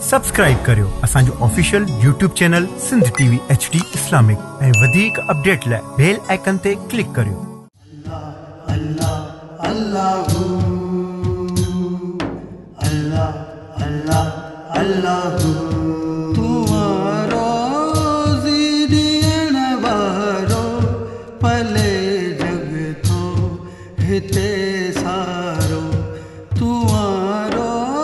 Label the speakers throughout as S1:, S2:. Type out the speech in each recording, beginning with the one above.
S1: Subscribe करियो असांजो official YouTube channel Sindh TV HD Islamic ऐं वधीक अपडेट लाइ बेल आइकन ते क्लिक करियो।
S2: अल्लाह अल्लाहू अल्लाह अल्लाह अल्लाहू तुम्हारो ज़ियण वारो पले जग थो हिते सारो तुम्हारो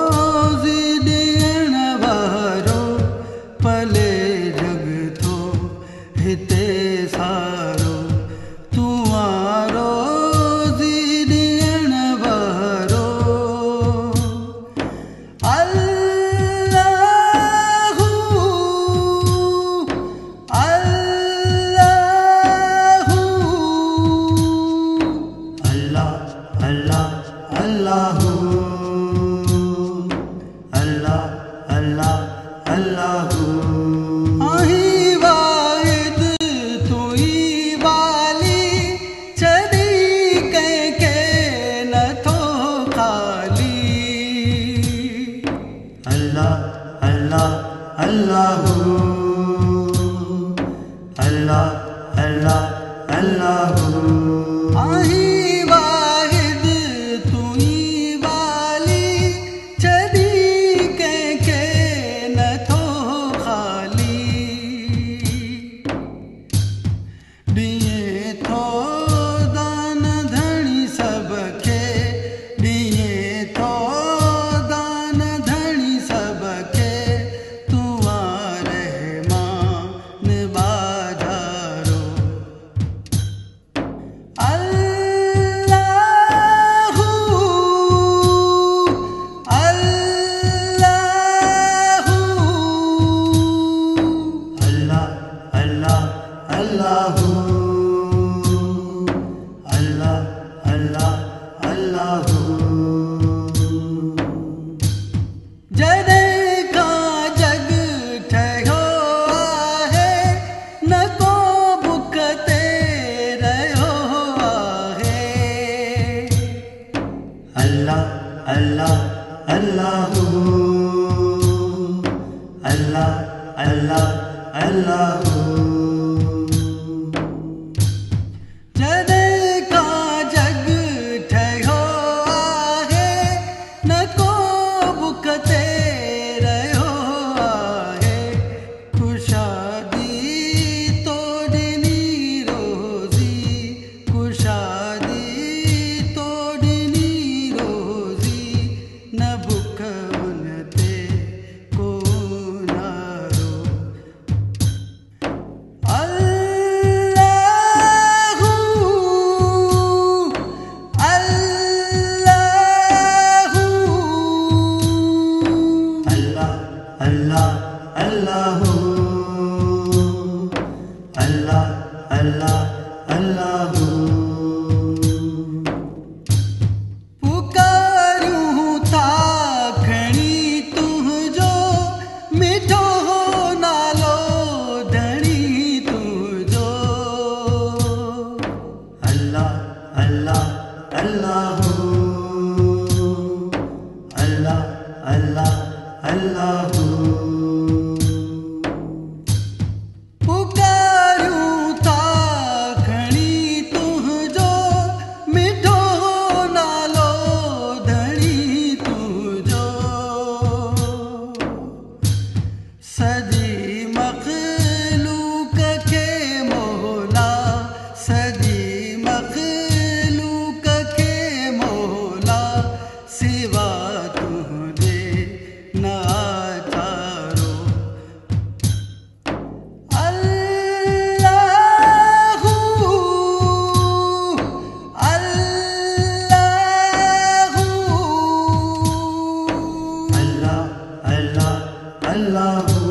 S2: ज़ियण वारो पले जग थो हिते सारो तुम्हारो अल्लाहू अल्लाह अल्लाह अल्लाहू आही वाहिद तुई वाली चढ़ी कंहिंखे नथो खाली अल्लाह अल्लाह अल्लाहू अल्लाह अल्लाह अल्लाहू आही अल्लाहू अल्लाह अल्लाह अल्लाहू जॾहिं खां जग ठहियो आहे न को बुख ते रहियो आहे अल्लाह अल्लाह अल्लाहू अल्लाह अल्लाह अल्लाहू अल्लाहू अल्लाह अल्लाह अल्लाहू पुकारूं था खणी तुंहिंजो मिठो नालो धणी तुंहिंजो अल्लाह अल्लाह अल्लाहू अल्लाह अल्लाह अल्लाहू अल्लाह